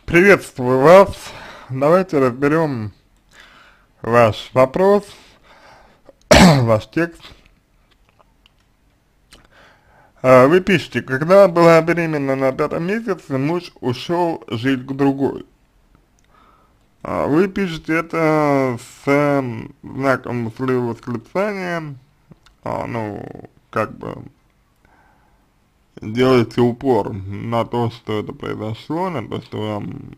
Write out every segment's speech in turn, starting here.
Приветствую вас. Давайте разберем ваш вопрос, ваш текст. Вы пишете, когда была беременна на 5-м месяце, муж ушел жить к другой. Вы пишете это с знаком восклицания, ну, как бы делаете упор на то, что это произошло, на то, что вам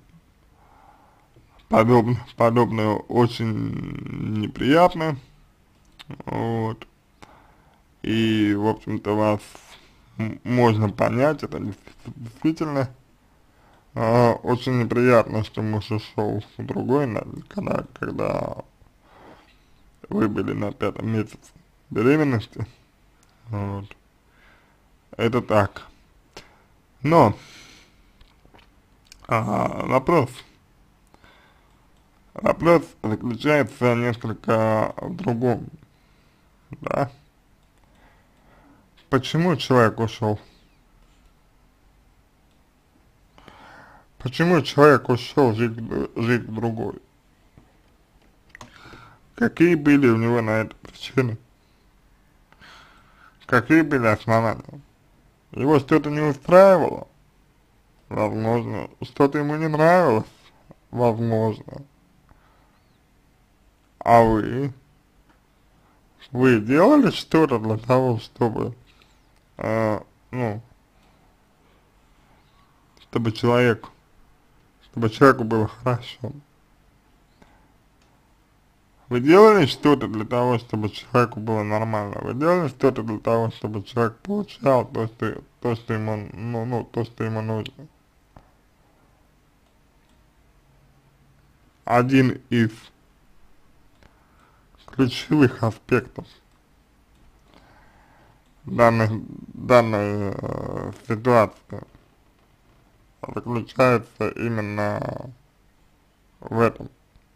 подобное очень неприятно, вот, и, в общем-то, вас можно понять, это действительно очень неприятно, что муж ушел в другой, когда вы были на 5-м месяце беременности, вот, это так. Но, вопрос заключается несколько в другом, да, почему человек ушел? Почему человек ушел жить в другой? Какие были у него на это причины? Какие были основания? Его что-то не устраивало? Возможно. Что-то ему не нравилось? Возможно. А вы? Вы делали что-то для того, чтобы, ну, чтобы человеку было хорошо? Вы делали что-то для того, чтобы человеку было нормально? Вы делали что-то для того, чтобы человек получал то, что ему, то, что ему нужно? Один из ключевых аспектов данной ситуации заключается именно в этом.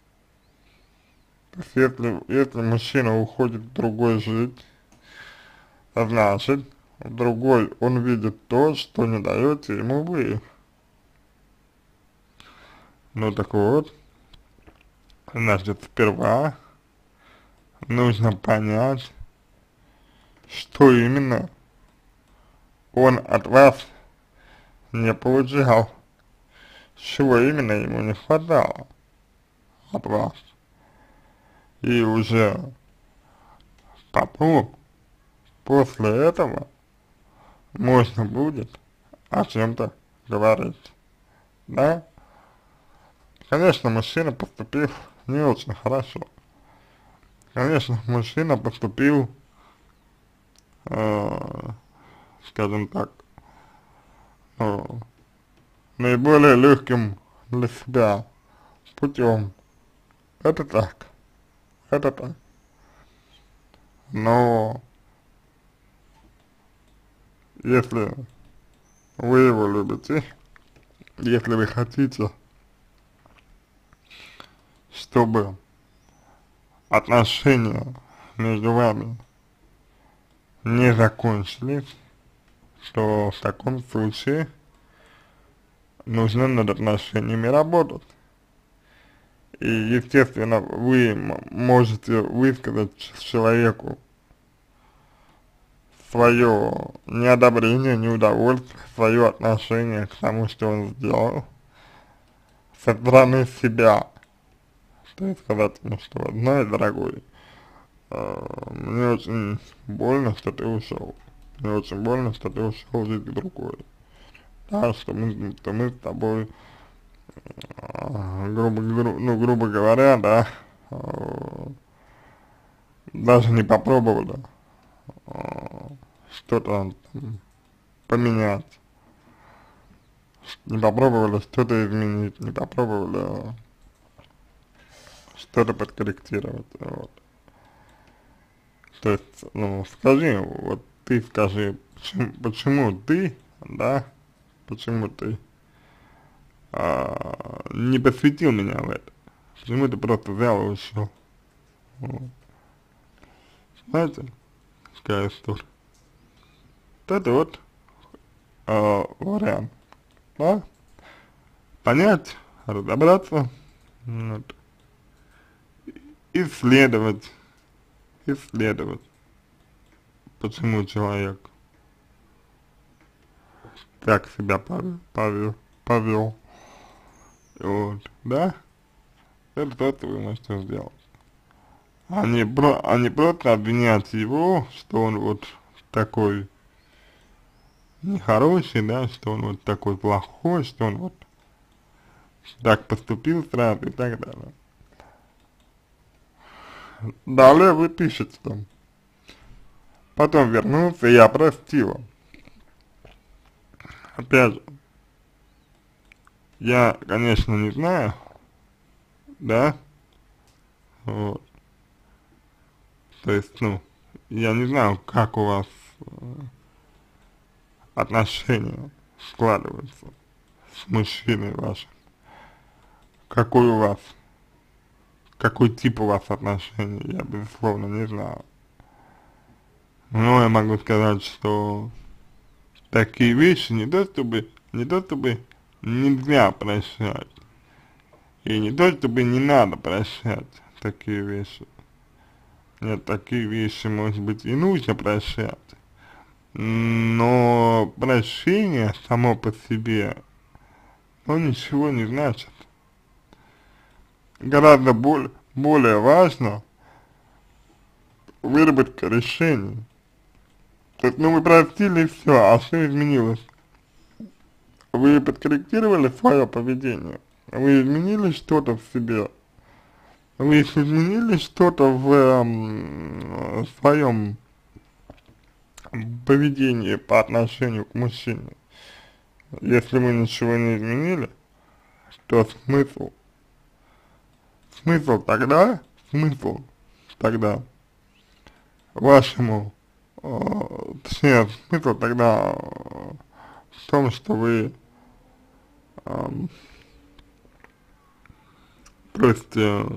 То есть если мужчина уходит в другой жить, значит, в другой он видит то, что не даете ему вы. Ну так вот, значит, сперва нужно понять, что именно он от вас не получал, чего именно ему не хватало от вас. И уже потом, после этого, можно будет о чем-то говорить, да? Конечно, мужчина поступил не очень хорошо. Конечно, мужчина поступил, скажем так, ну, наиболее легким для себя путем. Это так, это так. Но если вы его любите, если вы хотите, чтобы отношения между вами не закончились, то в таком случае нужно над отношениями работать. И, естественно, вы можете высказать человеку свое неодобрение, неудовольствие, свое отношение к тому, что он сделал, со стороны себя. То есть сказать ему, что, знаешь, дорогой, мне очень больно, что ты ушел. Мне очень больно, что ты ушел жить к другой. Да, что мы с тобой, грубо говоря, да, даже не попробовали что-то поменять, не попробовали что-то изменить, не попробовали что-то подкорректировать, вот. То есть, ну, скажи, вот ты скажи, почему ты, да, почему ты не посвятил меня в это, почему ты просто взял и ушел, вот. Знаете, какая история? Вот это вот вариант, да, понять разобраться, вот, исследовать, исследовать, почему человек так себя повел, вот, да, это то, что вы можете сделать. А не просто обвинять его, что он вот такой нехороший, да, что он вот такой плохой, что он вот так поступил сразу и так далее. Далее вы пишете там, потом вернулся, я простила. Опять же, я, конечно, не знаю, да, вот, то есть, ну, я не знаю, как у вас отношения складываются с мужчиной вашим, какой у вас, какой тип у вас отношений, я безусловно не знаю. Но я могу сказать, что такие вещи не то чтобы нельзя прощать, и не то чтобы не надо прощать такие вещи. Нет, такие вещи, может быть, и нужно прощать, но прощение само по себе, ну, ничего не значит. Гораздо более важно выработка решений. То есть, ну, вы простили и все, а что изменилось? Вы подкорректировали свое поведение? Вы изменили что-то в себе? Вы изменили что-то в своем поведении по отношению к мужчине? Если вы ничего не изменили, то смысл тогда, смысл тогда вашему, точнее, смысл тогда в том, что вы, то есть,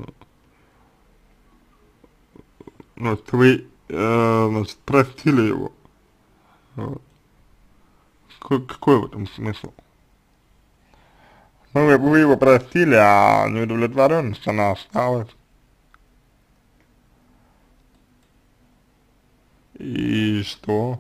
ну, что вы, значит, простили его. Вот. Какой в этом смысл? Ну, вы его простили, а неудовлетворенность, она осталась. И что?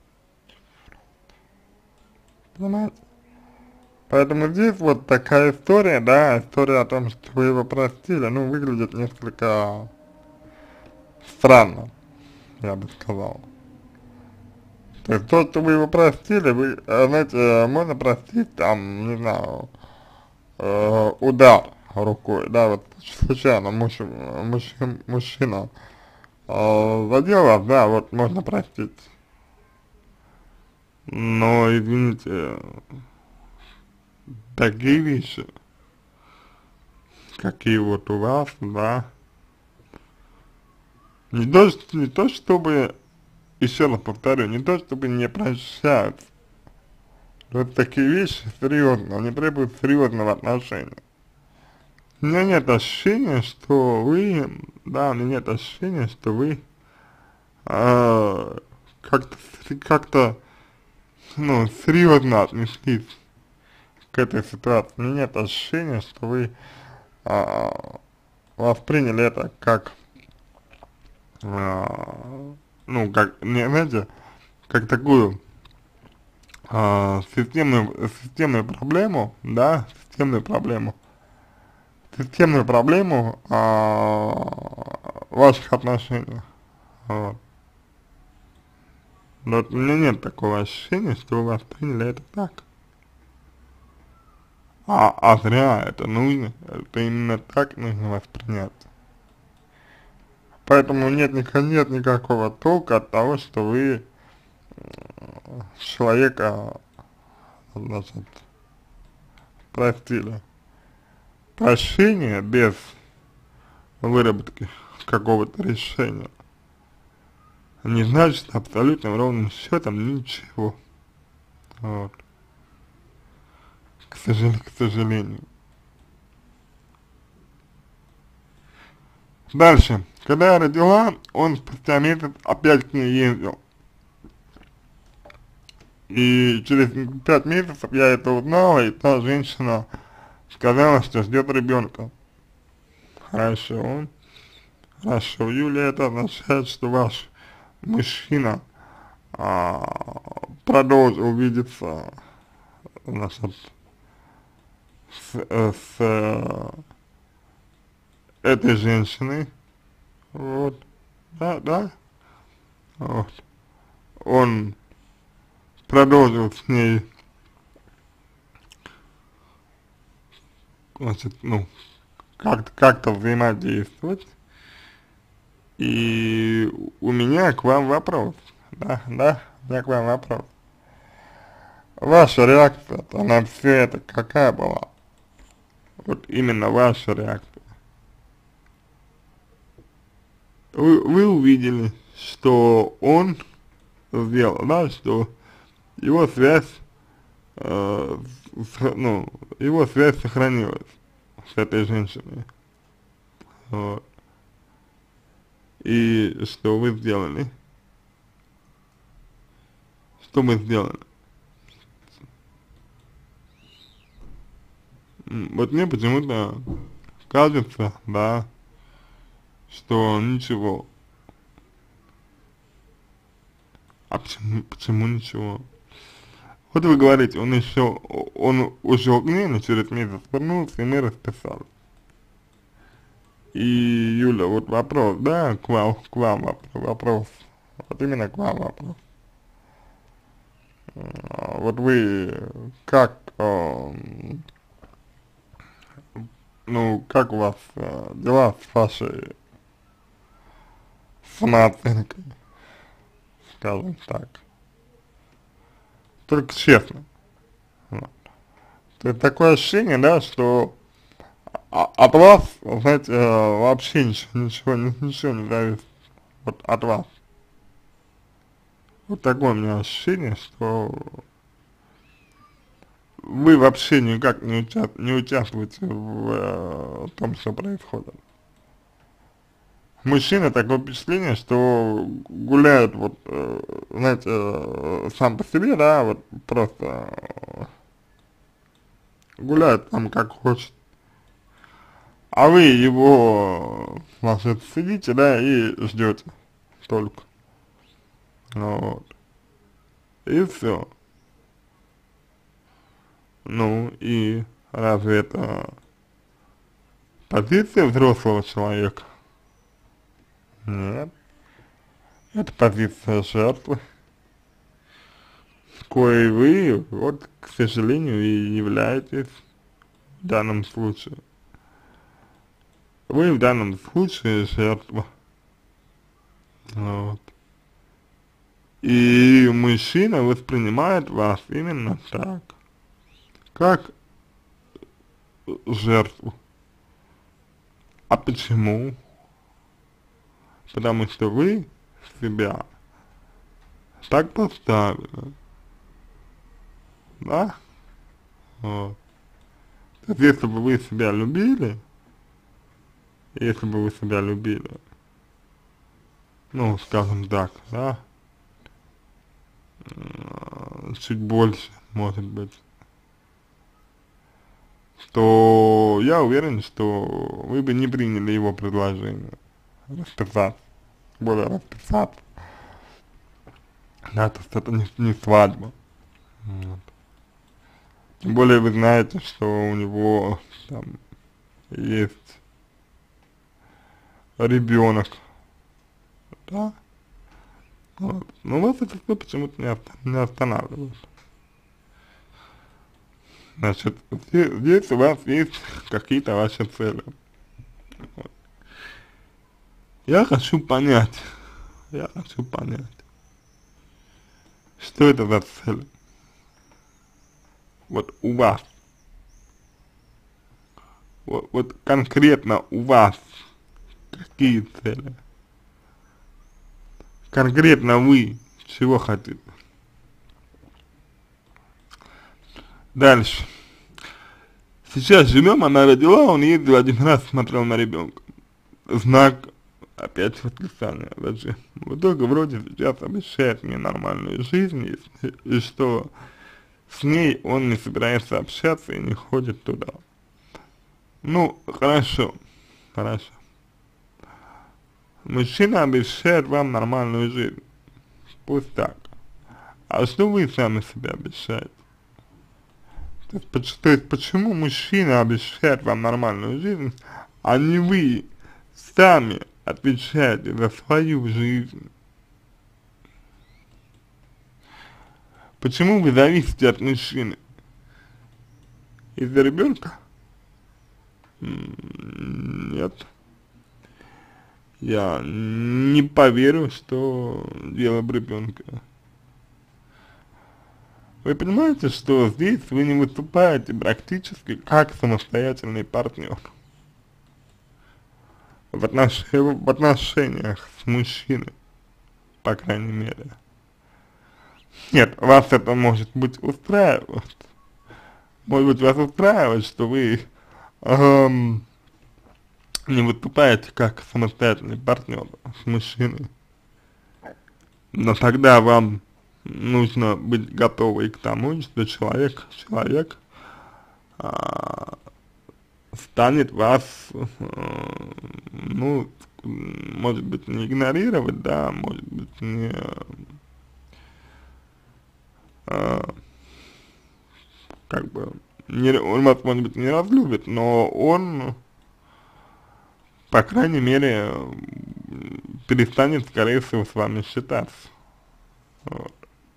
Понимаете? Поэтому здесь вот такая история, да, история о том, что вы его простили, ну, выглядит несколько странно, я бы сказал. То есть то, что вы его простили, вы, знаете, можно простить, там, не знаю, удар рукой, да, вот случайно мужчина задел вас, да, вот можно простить. Но, извините, такие вещи, какие вот у вас, да, не то чтобы, еще раз повторю, не то чтобы не прощаются, вот такие вещи серьезно, они требуют серьезного отношения. У меня нет ощущения, что вы, да, у меня нет ощущения, что вы как-то, ну, серьезно отнеслись к этой ситуации. У меня нет ощущения, что вы восприняли это как, ну, как, не, знаете, как такую системную проблему, да, системную проблему в ваших отношениях. Вот. Вот у меня нет такого ощущения, что вы восприняли это так. А зря это нужно, это именно так нужно воспринять. Поэтому нет никакого толка от того, что вы человека, значит, простили. Прощение без выработки какого-то решения не значит абсолютно ровным счетом ничего. Вот. К сожалению. Дальше. Когда я родила, он спустя месяц опять к ней ездил. И через 5 месяцев я это узнала, и та женщина сказала, что ждет ребенка. Хорошо. Хорошо, Юлия, это означает, что ваш мужчина продолжил видеться, значит, с этой женщиной, вот, да, вот, он продолжил с ней, значит, ну, как-то взаимодействовать, и у меня к вам вопрос, у меня к вам вопрос. Ваша реакция на все это какая была? Вот именно ваша реакция. Вы увидели, что он сделал, да, что его связь, ну, его связь сохранилась с этой женщиной. Вот. И что вы сделали? Что вы сделали? Вот мне почему-то кажется, да, что ничего. А почему ничего? Вот вы говорите, он ушел к ней, но через месяц вернулся, и мы расписались. И, Юля, вот вопрос, да, к вам вопрос, вот именно к вам вопрос. Вот вы как, ну, как у вас дела с вашей самооценкой, скажем так, только честно. Вот. То есть такое ощущение, да, что от вас, знаете, вообще ничего не зависит, вот от вас. Вот такое у меня ощущение, что вы вообще никак не участвуете в том, что происходит. Мужчина, такое впечатление, что гуляет, вот, знаете, сам по себе, да, вот просто гуляет там как хочет. А вы его, значит, сидите, да, и ждете только. Вот. И все. Ну, и разве это позиция взрослого человека? Нет. Это позиция жертвы, коей вы, вот, к сожалению, и являетесь в данном случае. Вы в данном случае жертва. Вот. И мужчина воспринимает вас именно так, как жертву. А почему? Потому что вы себя так поставили, да? Вот. То есть, если бы вы себя любили, ну, скажем так, да, чуть больше, может быть, то я уверен, что вы бы не приняли его предложение расписаться, более расписаться, да, то есть это не свадьба, вот. Тем более вы знаете, что у него там есть ребенок, да, вот. Но вас это все почему-то не останавливает. Значит, здесь у вас есть какие-то ваши цели. Вот. Я хочу понять, что это за цели. Вот у вас. Вот конкретно у вас какие цели? Конкретно вы чего хотите? Дальше. Сейчас живем, она родила, он ездил один раз, смотрел на ребенка. Знак, опять восклицания, зачем? В итоге вроде сейчас обещает мне нормальную жизнь, и что с ней он не собирается общаться и не ходит туда. Ну, хорошо, хорошо. Мужчина обещает вам нормальную жизнь, пусть так. А что вы сами себе обещаете? То есть почему мужчина обещает вам нормальную жизнь, а не вы сами отвечаете за свою жизнь? Почему вы зависите от мужчины? Из-за ребенка? Нет. Я не поверю, что дело в ребенке. Вы понимаете, что здесь вы не выступаете практически как самостоятельный партнер в отношениях с мужчиной, по крайней мере. Нет, вас это может быть устраивает. Может быть, вас устраивает, что вы не выступаете как самостоятельный партнер с мужчиной. Но тогда вам нужно быть готовы к тому, что человек станет вас, ну, может быть, не игнорировать, да, может быть, не, как бы, не, он вас, может быть, не разлюбит, но он, по крайней мере, перестанет, скорее всего, с вами считаться. Вот.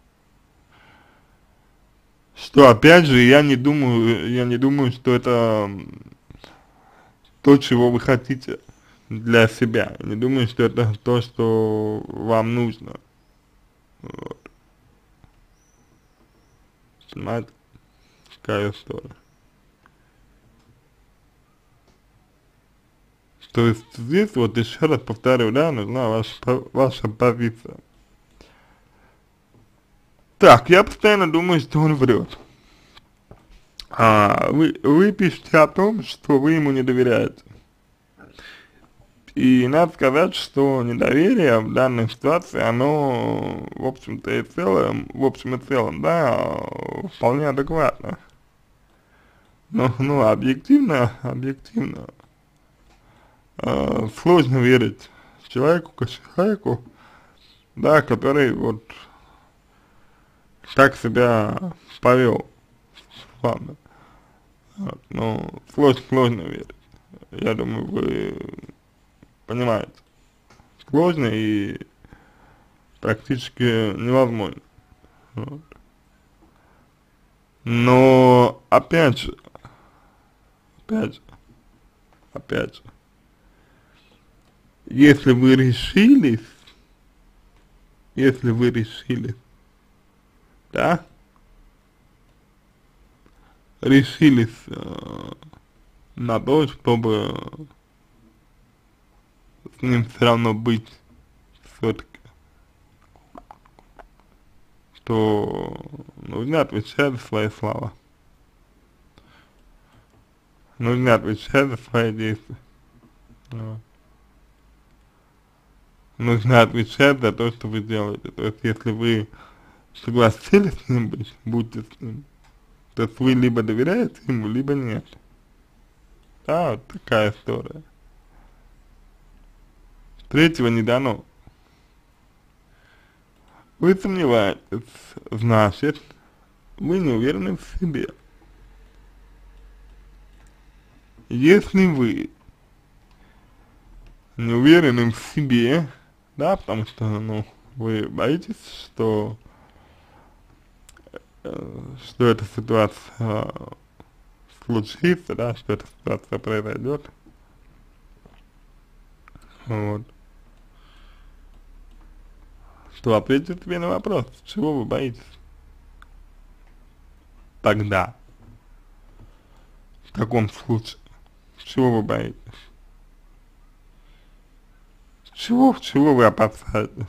Что, опять же, я не думаю, что это то, чего вы хотите для себя. Я не думаю, что это то, что вам нужно. Вот. Понимаете, какая история. То есть здесь, вот еще раз повторю, да, нужна ваша позиция. Так, я постоянно думаю, что он врет. Вы пишете о том, что вы ему не доверяете. И надо сказать, что недоверие в данной ситуации, оно, в общем-то и целом, в общем и целом, да, вполне адекватно. Но, ну, объективно, сложно верить человеку, да, который вот так себя повел с вами. Вот, ну, сложно верить. Я думаю, вы понимаете. Сложно и практически невозможно. Вот. Но опять же, опять же, если вы решились, да, решились на то, чтобы с ним все равно быть все-таки, то нужно отвечать за свои слова, нужно отвечать за свои действия, вот. Нужно отвечать за то, что вы делаете. То есть, если вы согласились с ним быть, будьте с ним, то есть вы либо доверяете ему, либо нет. Да, вот такая история. Третьего не дано. Вы сомневаетесь, значит, вы не уверены в себе. Если вы не уверены в себе, да, потому что, ну, вы боитесь, что эта ситуация случится, да, что эта ситуация произойдет, вот, то ответьте себе на вопрос, чего вы боитесь тогда, в таком случае, чего вы боитесь, чего вы опасаетесь.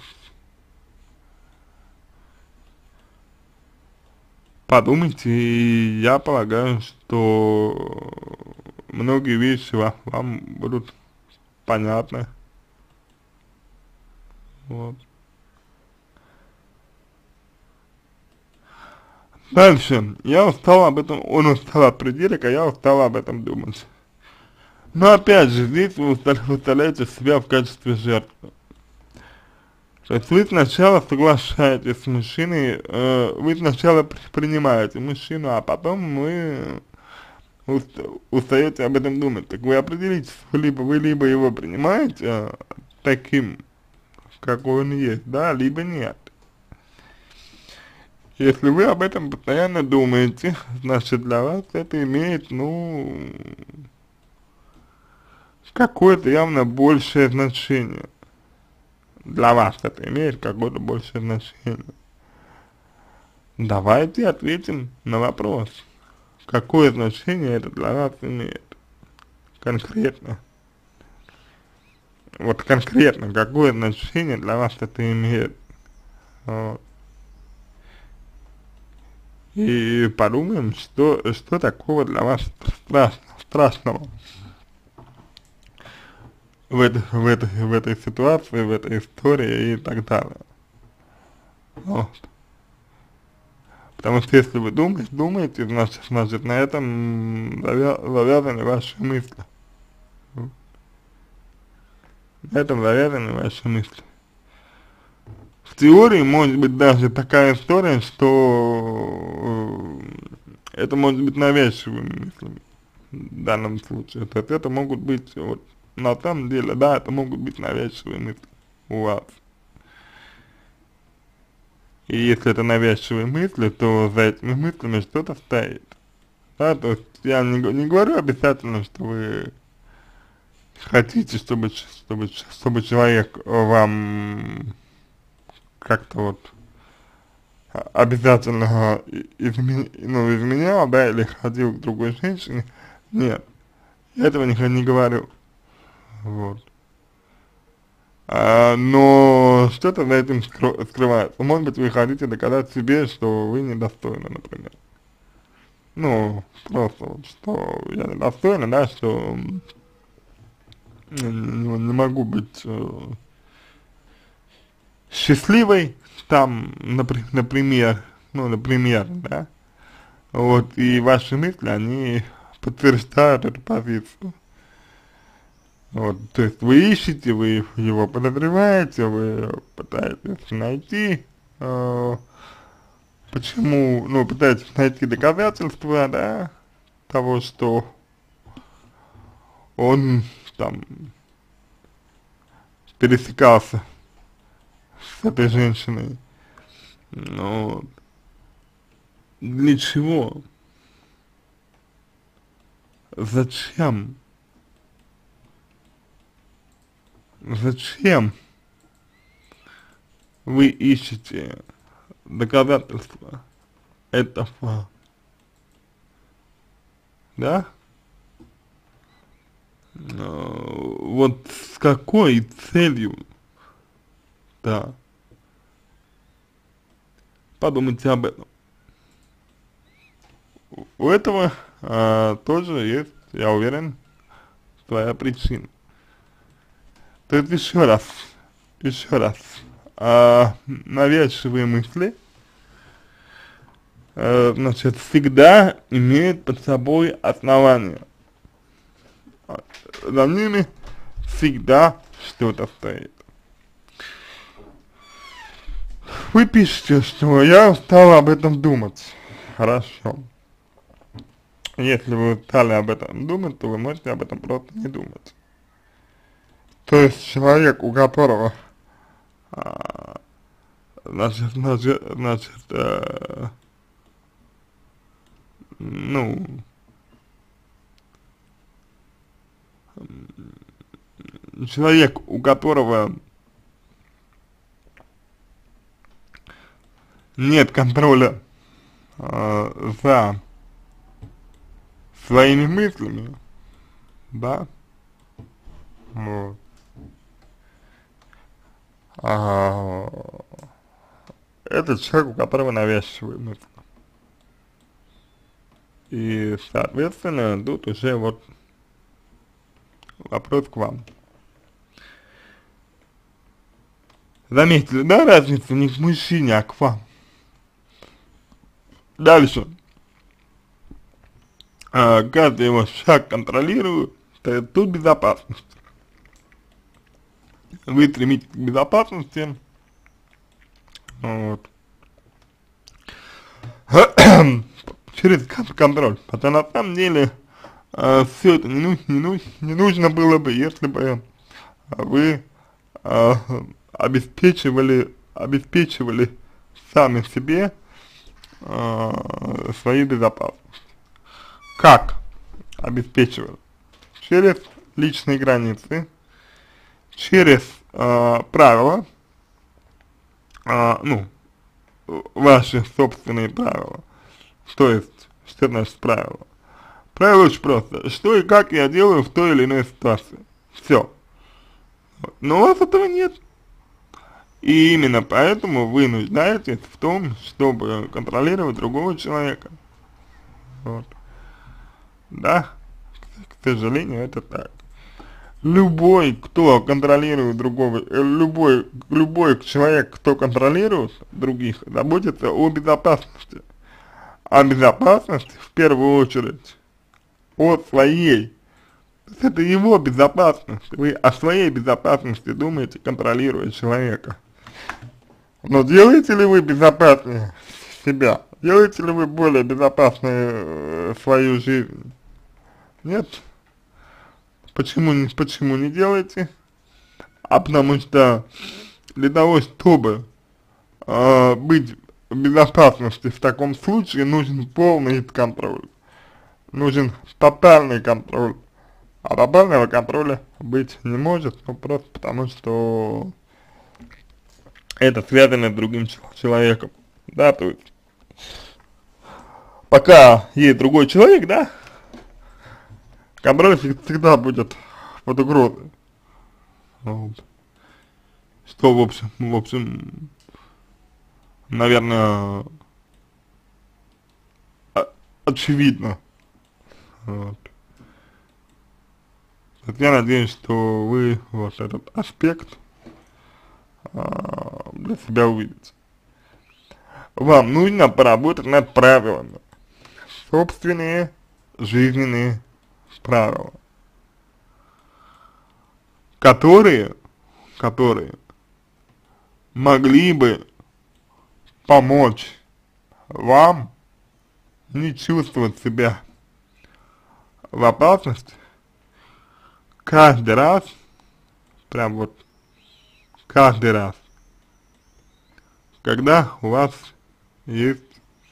Подумайте, и я полагаю, что многие вещи вам будут понятны, вот. Дальше, я устал об этом, он устал от придирок, а я устал об этом думать. Но опять же, здесь вы выставляете себя в качестве жертвы. То есть вы сначала соглашаетесь с мужчиной, вы сначала принимаете мужчину, а потом вы устаете об этом думать. Так вы определитесь, вы либо его принимаете таким, какой он есть, да, либо нет. Если вы об этом постоянно думаете, значит для вас это имеет, ну, какое-то явно большее значение. Для вас это имеет какое-то большее значение. Давайте ответим на вопрос, какое значение это для вас имеет конкретно. Вот конкретно, какое значение для вас это имеет. Вот. И подумаем, что такого для вас страшного в этой ситуации, в этой истории и так далее. Вот. Потому что если вы думаете, значит на этом завязаны ваши мысли. На этом завязаны ваши мысли. В теории может быть даже такая история, что это может быть навязчивыми мыслями в данном случае. То есть это могут быть, вот, на самом деле, да, это могут быть навязчивые мысли у вас. И если это навязчивые мысли, то за этими мыслями что-то стоит. Да, то есть я не говорю обязательно, что вы хотите, чтобы человек вам как-то вот обязательно изменял, да, или ходил к другой женщине. Нет, я этого не говорю. Вот. Но что-то за этим скрывается. Может быть, вы хотите доказать себе, что вы недостойны, например. Ну, просто вот, что я недостойна, да, что не могу быть счастливой, там, например, да, вот, и ваши мысли, они подтверждают эту позицию. Вот, то есть вы ищете, вы его подозреваете, вы пытаетесь найти, почему, ну, пытаетесь найти доказательства, да, того, что он там пересекался с этой женщиной. Но для чего? Зачем? Зачем вы ищете доказательства этого? Да? Вот с какой целью? Да. Подумайте об этом. У этого тоже есть, я уверен, своя причина. То есть еще раз, навязчивые мысли, значит, всегда имеют под собой основания. За ними всегда что-то стоит. Вы пишете, что я устала об этом думать. Хорошо. Если вы стали об этом думать, то вы можете об этом просто не думать. То есть человек, у которого, значит, ну, человек, у которого нет контроля за своими мыслями, да, вот. Это человек, у которого навязчивые мысли. И, соответственно, тут уже вот вопрос к вам. Заметили, да, разницу не к мужчине, а к вам? Дальше. Каждый его шаг контролирует, то тут безопасность. Вы стремитесь к безопасности, вот, через контроль. Хотя на самом деле все это не нужно было бы, если бы вы э, обеспечивали сами себе свою безопасность. Как обеспечивали? Через личные границы, через правила, ну, ваши собственные правила. То есть, что значит правила? Правило очень просто. Что и как я делаю в той или иной ситуации. Все. Но у вас этого нет. И именно поэтому вы нуждаетесь в том, чтобы контролировать другого человека. Вот. Да, к сожалению, это так. Любой, кто контролирует другого, любой человек, кто контролирует других, заботится о безопасности. А безопасность, в первую очередь, о своей. Это его безопасность. Вы о своей безопасности думаете, контролируя человека. Но делаете ли вы безопаснее себя? Делаете ли вы более безопасной свою жизнь? Нет. Почему не делаете? А потому что для того, чтобы быть в безопасности в таком случае, нужен полный контроль. Нужен тотальный контроль. А тотального контроля быть не может, ну просто потому что это связано с другим человеком. Да, то есть пока есть другой человек, да, контроль всегда будет под угрозой. Вот. Что, в общем, наверное, очевидно. Вот. Я надеюсь, что вы вот этот аспект для себя увидите. Вам нужно поработать над правилами. Собственные жизненные правила. Которые могли бы помочь вам не чувствовать себя в опасности каждый раз, прям вот каждый раз, когда у вас есть,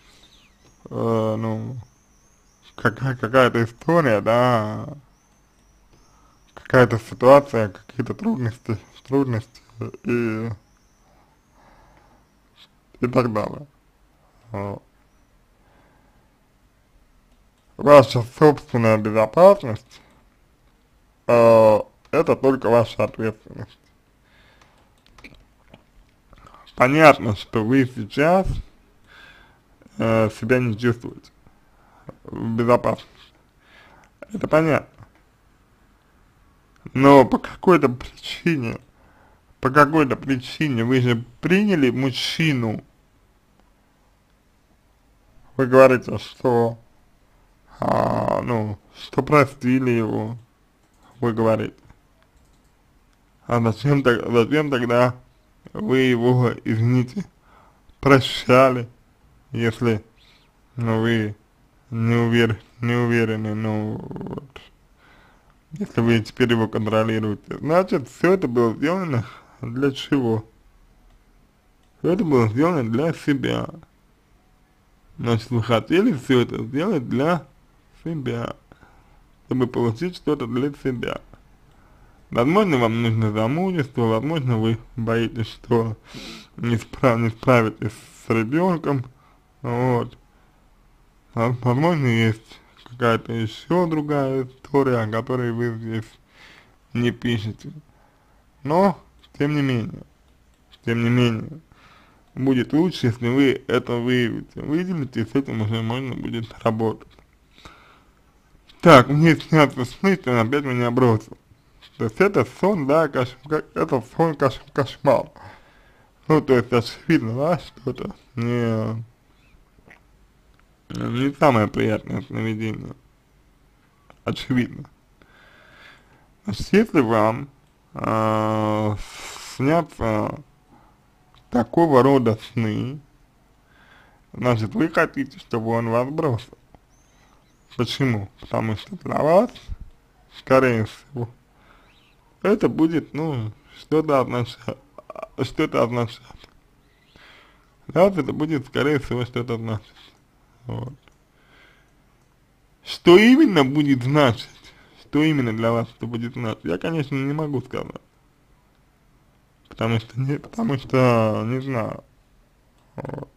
ну, какая-то история, да, какая-то ситуация, какие-то трудности и так далее. Вот. Ваша собственная безопасность это только ваша ответственность. Понятно, что вы сейчас себя не чувствуете в безопасности. Это понятно. Но по какой-то причине вы же приняли мужчину. Вы говорите, что, ну, что простили его, вы говорите. А зачем тогда вы его, извините, прощали, если, ну, вы не уверены, ну, вот, если вы теперь его контролируете. Значит, все это было сделано для чего? Все это было сделано для себя. Значит, вы хотели все это сделать для себя, чтобы получить что-то для себя. Возможно, вам нужно замужество, возможно, вы боитесь, что не справитесь с ребенком, вот. Возможно, есть какая-то еще другая история, о которой вы здесь не пишете. Но, тем не менее, будет лучше, если вы это выделите, и с этим уже можно будет работать. Так, мне снятся сны, что он опять меня бросил. То есть это сон, да, это сон кошмар. Ну, то есть очевидно, да, что это не самое приятное сновидение. Очевидно. Если вам снятся такого рода сны, значит, вы хотите, чтобы он вас бросил. Почему? Потому что для вас, скорее всего, это будет, ну, что-то означать. Для вас это будет, скорее всего, что-то значить. Вот. Что именно будет значить? Что именно для вас это будет значить? Я, конечно, не могу сказать. Потому что не знаю. Вот.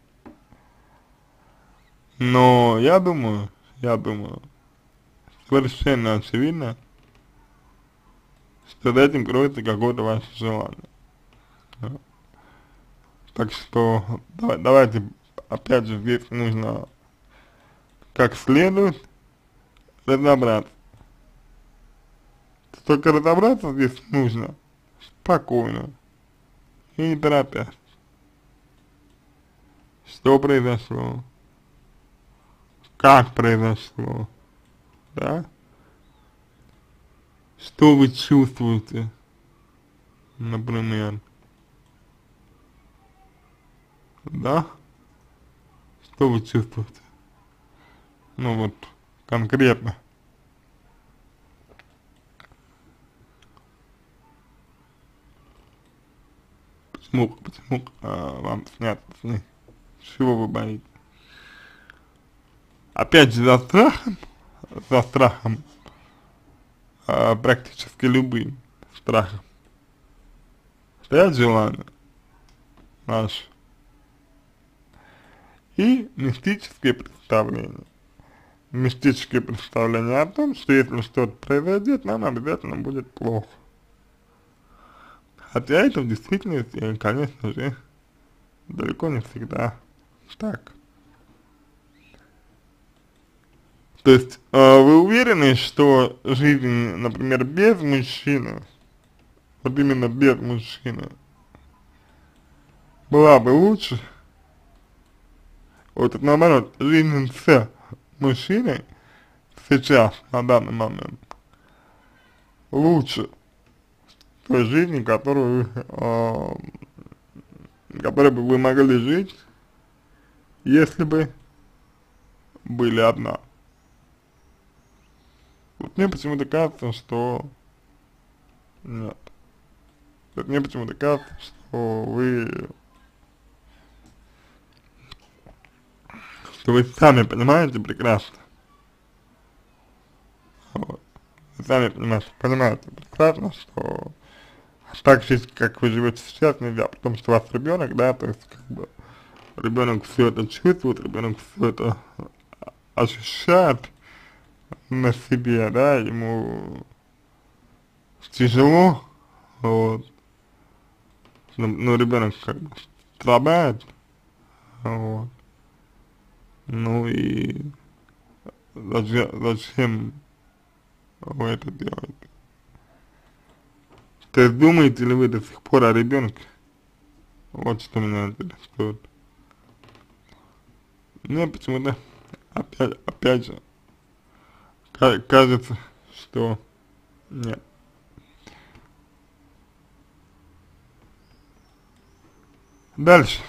Но я думаю, совершенно очевидно, что за этим кроется какое-то ваше желание. Вот. Так что давайте, опять же, здесь нужно как следует разобраться. Только разобраться здесь нужно спокойно и не торопясь. Что произошло? Как произошло? Да? Что вы чувствуете, например? Да? Что вы чувствуете? Ну вот, конкретно. Почему вам снятся сны? Чего вы боитесь? Опять же, за страхом, практически любым страхом. Стоят желания наши и мистические представления. Мистические представления о том, что если что-то произойдет, нам обязательно будет плохо. Хотя это в действительности, конечно же, далеко не всегда так. То есть, вы уверены, что жизнь, например, без мужчины, вот именно без мужчины, была бы лучше? Вот это наоборот, жизнь с мужчиной сейчас, на данный момент, лучше той жизни, которой бы вы могли жить, если бы были одна. Вот мне почему-то кажется, что нет. Вот мне почему-то кажется, что вы сами понимаете прекрасно. Вот. Вы сами понимаете прекрасно, что так жить, как вы живете сейчас, нельзя. Потому что у вас ребенок, да, то есть как бы ребенок все это чувствует, ребенок все это ощущает на себе, да, ему тяжело, вот, но ребенок как бы страдает, вот, ну и зачем вы это делаете? То есть думаете ли вы до сих пор о ребенке? Вот что меня интересует. Мне почему-то опять же кажется, что нет. Дальше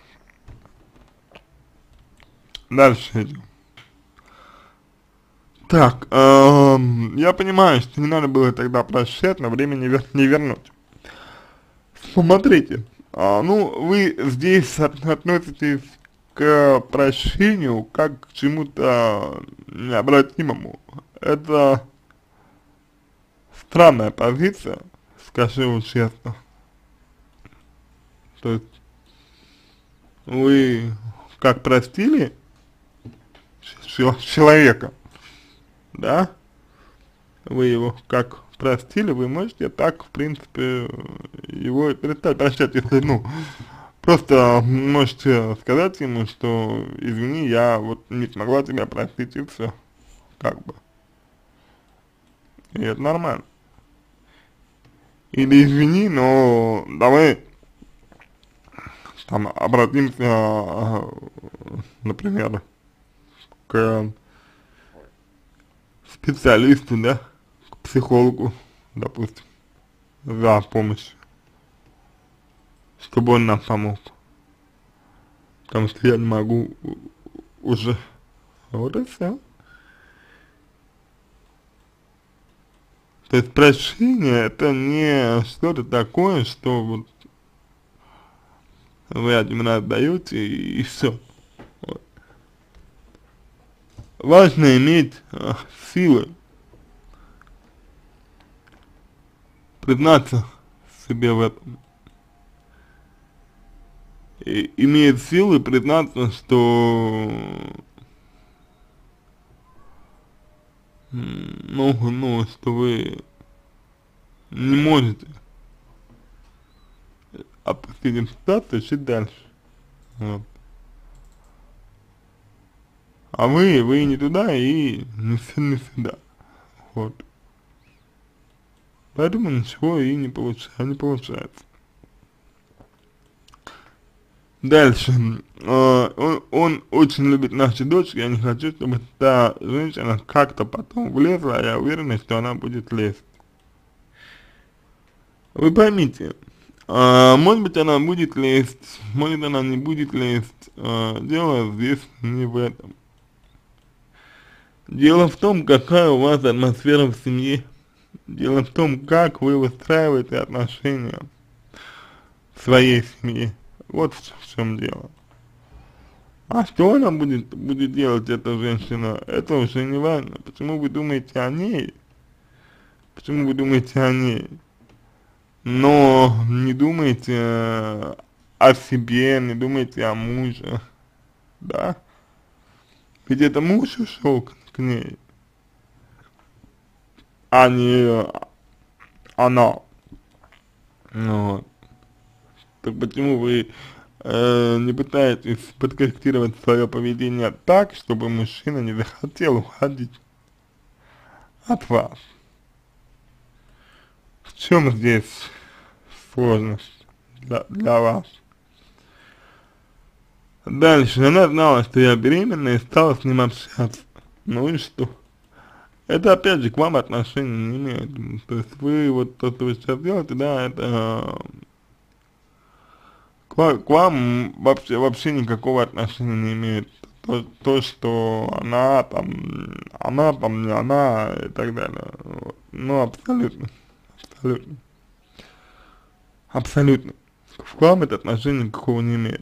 идем. Так, я понимаю, что не надо было тогда прощать, но время не вернуть. Смотрите, ну, вы здесь относитесь к прощению как к чему-то необратимому. Это странная позиция, скажу честно. То есть вы как простили человека, да? Вы его как простили, вы можете так, в принципе, его перестать прощать, если, ну, просто можете сказать ему, что извини, я вот не смогла тебя простить, и все, как бы. И это нормально. Или извини, но давай там обратимся, например, к специалисту, да, к психологу, допустим, за помощью, чтобы он нам помог, потому что я не могу уже, вот и все. То есть прощение это не что-то такое, что вот вы один раз даете и все. Вот. Важно иметь силы признаться себе в этом. И имеет силы признаться, что что вы не можете опустить ситуацию и жить дальше. Вот. А вы не туда и не сюда. Вот. Поэтому ничего и не получается. Дальше. Он очень любит нашу дочь, я не хочу, чтобы та женщина как-то потом влезла, а я уверена, что она будет лезть. Вы поймите, может быть она будет лезть, может она не будет лезть, дело здесь не в этом. Дело в том, какая у вас атмосфера в семье, дело в том, как вы выстраиваете отношения в своей семье, вот в чем дело. А что она будет делать, эта женщина, это уже не важно. Почему вы думаете о ней? Почему вы думаете о ней? Но не думайте о себе, не думайте о муже, да? Ведь это муж ушел к ней, а не она. Вот. Так почему вы не пытаетесь подкорректировать свое поведение так, чтобы мужчина не захотел уходить от вас? В чем здесь сложность для вас? Дальше, она знала, что я беременна и стала с ним общаться. Ну и что? Это опять же к вам отношения не имеет. То есть вы вот то, что вы сейчас делаете, да, это к вам вообще никакого отношения не имеет. То, что она там, не она и так далее. Вот. Ну, абсолютно. Абсолютно. Абсолютно. К вам это отношения никакого не имеет.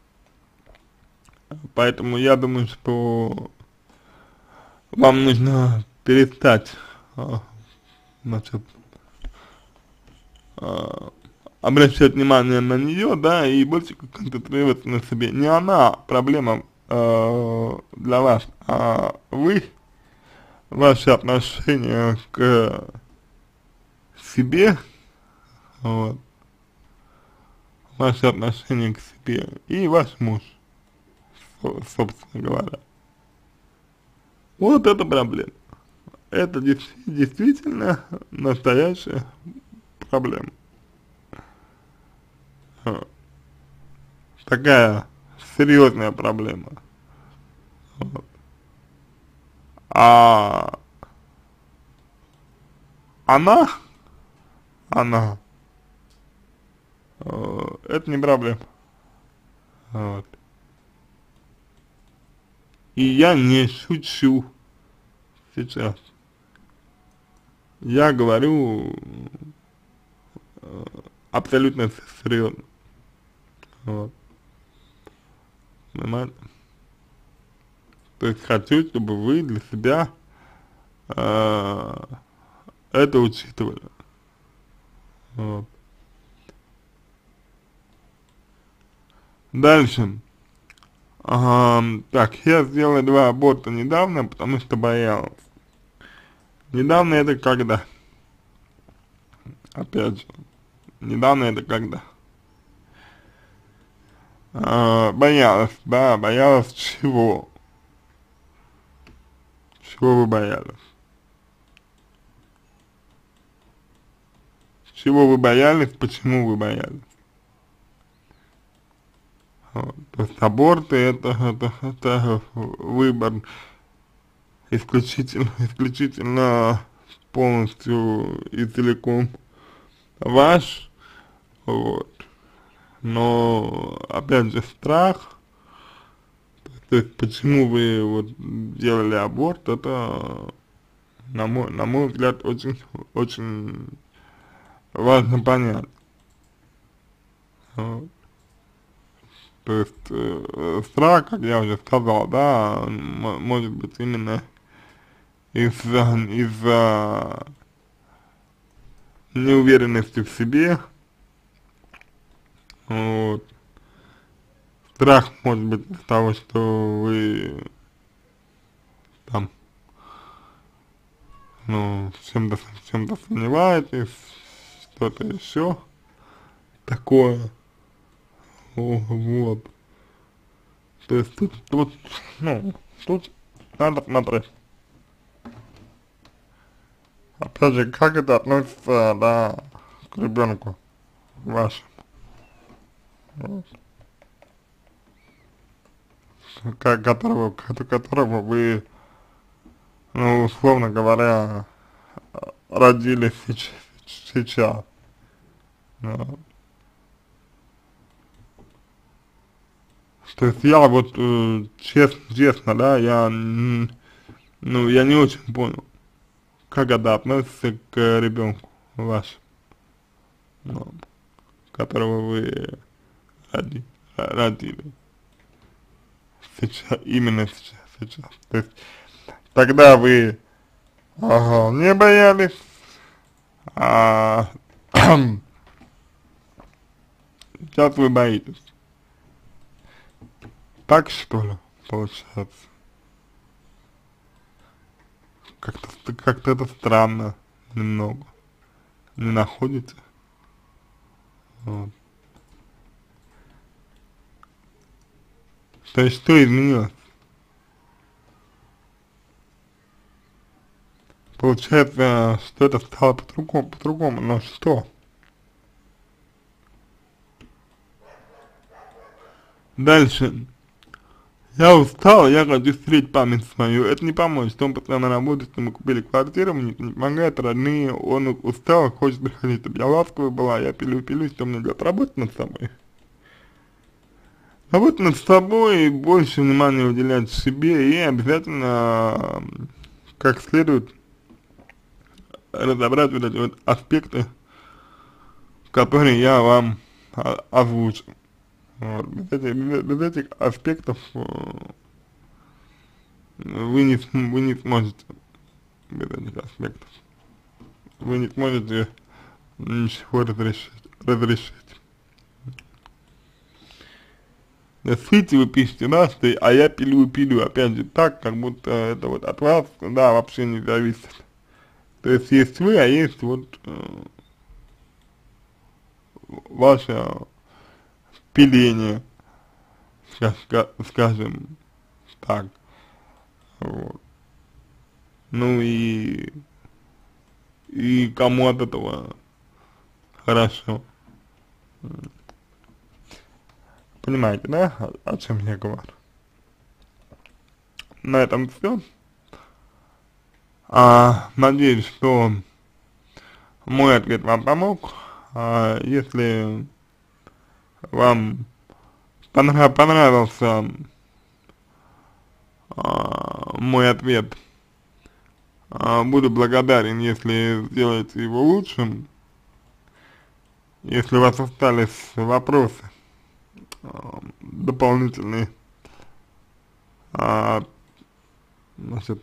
Поэтому я думаю, что вам нужно перестать значит, обращать внимание на нее, да, и больше концентрироваться на себе. Не она проблема для вас, а вы, ваши отношения к себе, вот, ваши отношения к себе и ваш муж, собственно говоря. Вот это проблема. Это действительно настоящая проблема. Такая серьезная проблема. Вот. А она, это не проблема. Вот. И я не шучу сейчас. Я говорю абсолютно серьезно. Вот. Понимаете? То есть хочу, чтобы вы для себя это учитывали. Вот. Дальше. Так, я сделала 2 аборта недавно, потому что боялась. Недавно это когда? Опять же, недавно это когда? Боялась, да, боялась чего? Чего вы боялись? Чего вы боялись, почему вы боялись? Вот. То есть аборты это выбор исключительно полностью и целиком ваш, вот, но, опять же, страх, то есть, почему вы вот делали аборт, это, на мой взгляд, очень важно понять. Вот. То есть, страх, как я уже сказал, да, может быть именно из-за неуверенности в себе, вот. Страх может быть из того, что вы там, ну, в чем-то сомневаетесь, что-то еще такое, вот. То есть тут, ну, тут надо смотреть. Опять же, как это относится, да, к ребенку вашему, вот, которого вы, ну, условно говоря, родили сейчас. Вот. То есть я вот, честно, да, ну, я не очень понял, как это относится к ребенку вашему, ну, которого вы родили сейчас, именно сейчас. То есть тогда вы, ага, не боялись, а сейчас вы боитесь. Так что ли, получается? Как-то это странно немного. Не находите? Вот. То есть что изменилось? Получается, что это стало по-другому, но что? Дальше. Я устал, я хочу стереть память свою. Это не поможет. Он постоянно работает, мы купили квартиру, мне это не помогает, родные, он устал, хочет приходить, чтобы я ласковая была, я пилю, что мне делать? Работать над собой. Работать над собой, больше внимания уделять себе и обязательно, как следует, разобрать вот эти вот аспекты, которые я вам озвучил. Вот. Без этих аспектов вы не сможете, без этих аспектов, вы не сможете ничего разрешить. Спите вы пишете, да, что а я пилю, опять же так, как будто это вот от вас, да, вообще не зависит. То есть есть вы, а есть вот ваше пиление, скажем так, вот. Ну и кому от этого хорошо. Понимаете, да, о чем я говорю? На этом все. Надеюсь, что мой ответ вам помог. Если вам понравился мой ответ, буду благодарен, если сделаете его лучшим. Если у вас остались вопросы дополнительные, значит,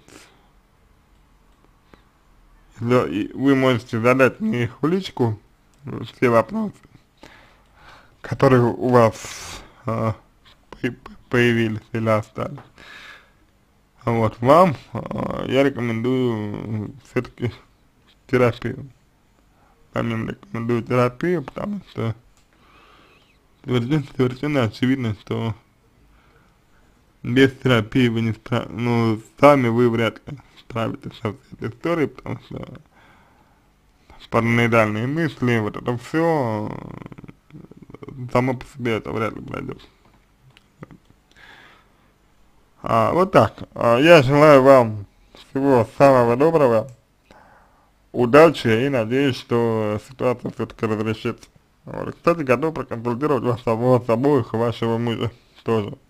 вы можете задать мне их в личку, все вопросы, которые у вас появились или остались. Вот, вам я рекомендую все-таки терапию. Вам рекомендую терапию, потому что совершенно очевидно, что без терапии вы не ну, сами вы вряд ли справитесь со всей этой историей, потому что параноидальные мысли, вот это все само по себе это вряд ли пройдет. Вот так. Я желаю вам всего самого доброго. удачи и надеюсь, что ситуация все-таки разрешится. Вот. Кстати, готов проконсультировать вас обоих и вашего мужа тоже.